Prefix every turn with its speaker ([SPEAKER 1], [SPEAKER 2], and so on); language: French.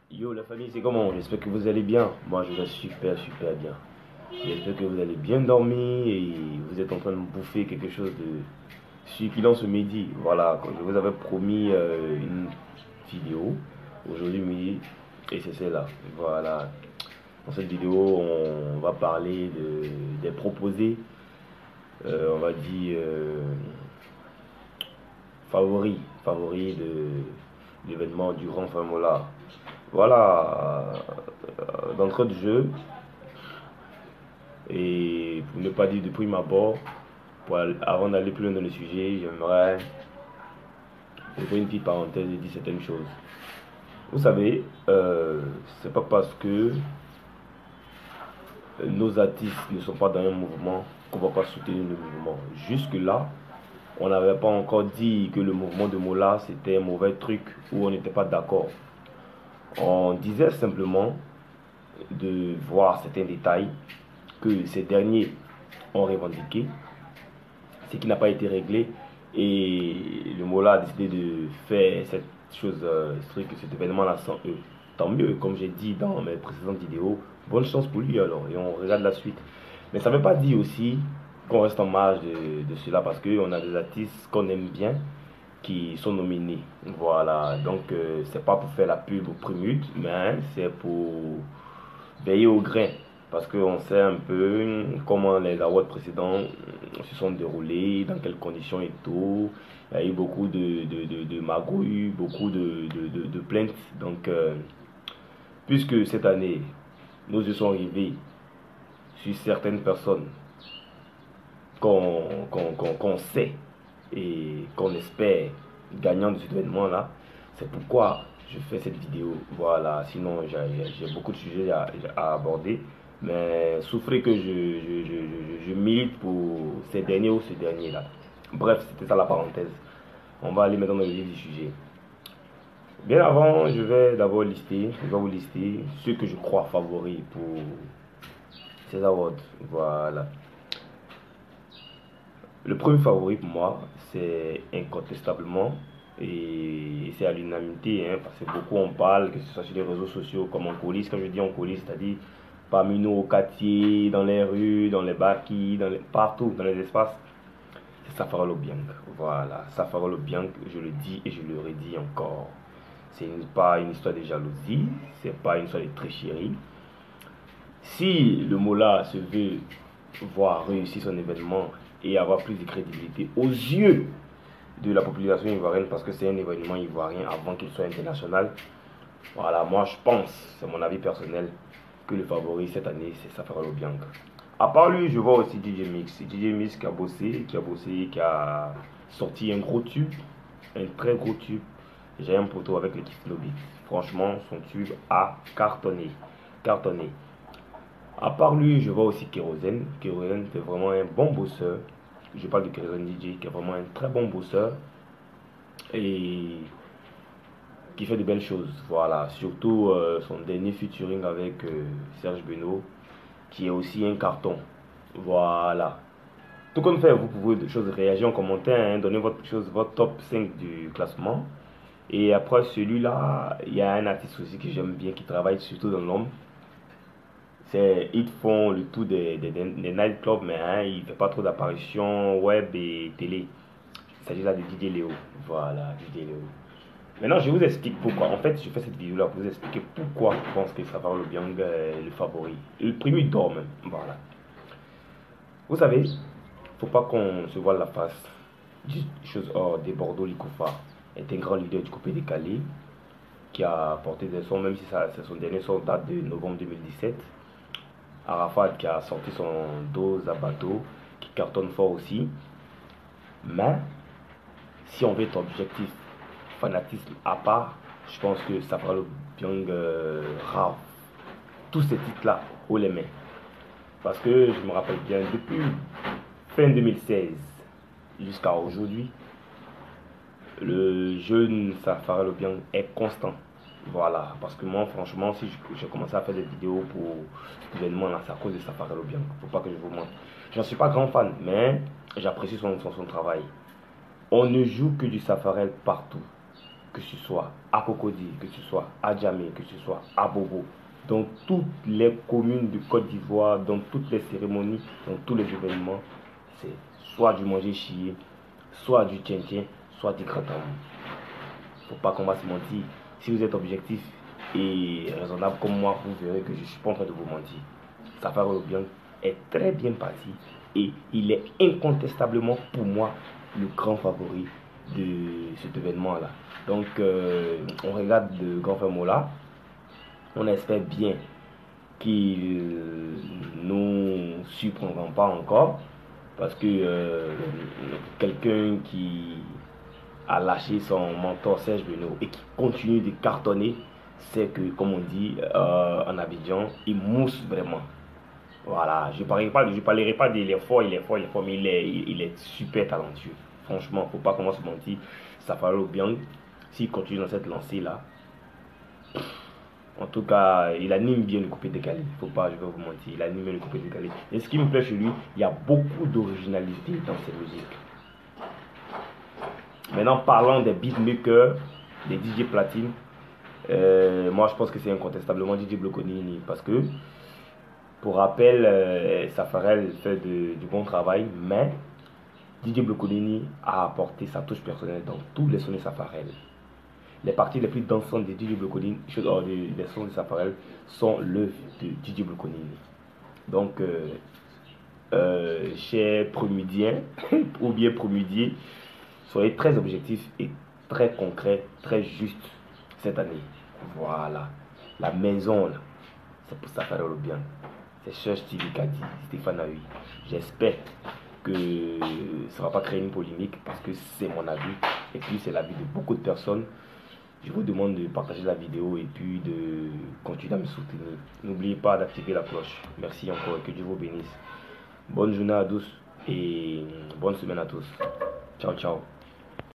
[SPEAKER 1] Yo la famille, c'est comment? J'espère que vous allez bien. Moi je vais super bien. J'espère que vous allez bien dormir et vous êtes en train de bouffer quelque chose de succulent ce midi. Voilà, comme je vous avais promis une vidéo aujourd'hui midi et c'est celle-là. Voilà. Dans cette vidéo, on va parler des proposés, on va dire favoris de l'événement du Grand Famola. Voilà, d'entrée de jeu, et pour ne pas dire de prime abord, avant d'aller plus loin dans le sujet, j'aimerais ouvrir une petite parenthèse et dire certaines choses. Vous savez, c'est pas parce que nos artistes ne sont pas dans un mouvement qu'on va pas soutenir le mouvement. Jusque-là, on n'avait pas encore dit que le mouvement de Mola c'était un mauvais truc ou on n'était pas d'accord. On disait simplement de voir certains détails que ces derniers ont revendiqué, ce qui n'a pas été réglé. Et le Mola a décidé de faire cette chose, cet événement-là sans eux. Tant mieux, comme j'ai dit dans mes précédentes vidéos, bonne chance pour lui alors, et on regarde la suite. Mais ça ne veut pas dire aussi qu'on reste en marge de cela, parce qu'on a des artistes qu'on aime bien qui sont nominés. Voilà, donc c'est pas pour faire la pub au Primute, mais c'est pour veiller au grain. Parce qu'on sait un peu comment les awards précédents se sont déroulés, dans quelles conditions et tout. Il y a eu beaucoup de magouilles, beaucoup de plaintes. Donc, puisque cette année, nos yeux sont rivés sur certaines personnes qu'on sait et qu'on espère gagnant de cet événement-là, c'est pourquoi je fais cette vidéo. Voilà, sinon j'ai beaucoup de sujets à aborder. Mais souffrez que je milite pour ces derniers ou ces derniers-là. Bref, c'était ça la parenthèse. On va aller maintenant dans le vif du sujet. Bien avant, je vais vous lister ceux que je crois favoris pour ces awards. Voilà. Le premier favori pour moi, c'est incontestablement, et c'est à l'unanimité, hein, parce que beaucoup en parlent, que ce soit sur les réseaux sociaux comme en coulisses. Quand je dis en coulisses, c'est-à-dire parmi nous au quartier, dans les rues, dans les barquilles, partout, dans les espaces, c'est Safari Obiang. Voilà, Safari Obiang, je le dis et je le redis encore. C'est pas une histoire de jalousie, c'est pas une histoire de tricherie. Si le Mola se veut voir réussir son événement et avoir plus de crédibilité aux yeux de la population ivoirienne, parce que c'est un événement ivoirien avant qu'il soit international, voilà, moi je pense, c'est mon avis personnel, que le favori cette année c'est Safari Obiang. À part lui, je vois aussi DJ Mix. DJ Mix qui a sorti un gros tube, un très gros tube. J'ai un poteau avec l'équipe Snowbeat. Franchement, son tube a cartonné. Cartonné. À part lui, je vois aussi Kérosène. Kérosène, c'est vraiment un bon bosseur. Je parle de Kérosène DJ, qui est vraiment un très bon bosseur. Et qui fait de belles choses. Voilà. Surtout son dernier featuring avec Serge Benoît, qui est aussi un carton. Voilà. Tout comme fait, vous pouvez réagir en commentaire, hein, donner votre top 5 du classement. Et après celui-là, il y a un artiste aussi que j'aime bien qui travaille surtout dans l'homme. Ils font le tout des nightclubs, mais hein, il ne fait pas trop d'apparitions web et télé. Il s'agit là de Didier Léo. Voilà, Didier Léo. Maintenant, je vous explique pourquoi. En fait, je fais cette vidéo-là pour vous expliquer pourquoi je pense que Safari Obiang est le favori. Le premier d'or même. Voilà. Vous savez, faut pas qu'on se voile la face. Des choses hors des Bordeaux, Likoufa est un grand leader du coupé décalé qui a porté des sons, même si son dernier son date de novembre 2017. Arafat qui a sorti son dose à bateau, qui cartonne fort aussi. Mais si on veut être objectif, fanatisme à part, je pense que Safari Obiang rave tous ces titres-là haut les mains. Parce que je me rappelle bien, depuis fin 2016 jusqu'à aujourd'hui, le jeune Safari Obiang est constant. Voilà, parce que moi, franchement, si j'ai commencé à faire des vidéos pour cet événement-là, c'est à cause de Safari Obiang. Faut pas que je vous montre. Je ne suis pas grand fan, mais j'apprécie son travail. On ne joue que du Safari partout. que ce soit à Cocody, que ce soit à Djamé, que ce soit à Bobo, dans toutes les communes de Côte d'Ivoire, dans toutes les cérémonies, dans tous les événements, c'est soit du manger chier, soit du tien-tien, soit du gratin. Faut pas qu'on va se mentir. Si vous êtes objectif et raisonnable comme moi, vous verrez que je ne suis pas en train de vous mentir. Safari Obiang est très bien parti et il est incontestablement pour moi le grand favori de cet événement-là. Donc, on regarde le grand Fermola. On espère bien qu'il ne nous surprendra pas encore parce que quelqu'un qui a lâché son mentor Serge Benoît et qui continue de cartonner, c'est que, comme on dit en Abidjan, il mousse vraiment. Voilà, je ne parlerai pas d'il est fort, mais il est super talentueux. Franchement, faut pas qu'on se mentir. Safari Obiang, s'il continue dans cette lancée-là, en tout cas, il anime bien le coupé décalé. Faut pas, je vais vous mentir, il anime bien le coupé décalé. Et ce qui me plaît chez lui, il y a beaucoup d'originalité dans ses musiques. Maintenant, parlant des beatmakers, des DJ Platine, moi je pense que c'est incontestablement DJ Bloconini parce que, pour rappel, Safarel fait du bon travail, mais DJ Bloconini a apporté sa touche personnelle dans tous les sons de Safarel. Les parties les plus dansantes de DJ Bloconini, des sons de Safarel, sont l'œuvre de DJ Bloconini. Donc, chers promudiens ou bien promudiers, soyez très objectifs et très concrets, très justes cette année. Voilà. La maison, là, c'est pour Safari Obiang. C'est Cher Stevie Kadi, Stéphane Aoui. J'espère que ça ne va pas créer une polémique parce que c'est mon avis et puis c'est l'avis de beaucoup de personnes. Je vous demande de partager la vidéo et puis de continuer à me soutenir. N'oubliez pas d'activer la cloche. Merci encore et que Dieu vous bénisse. Bonne journée à tous et bonne semaine à tous. Ciao, ciao.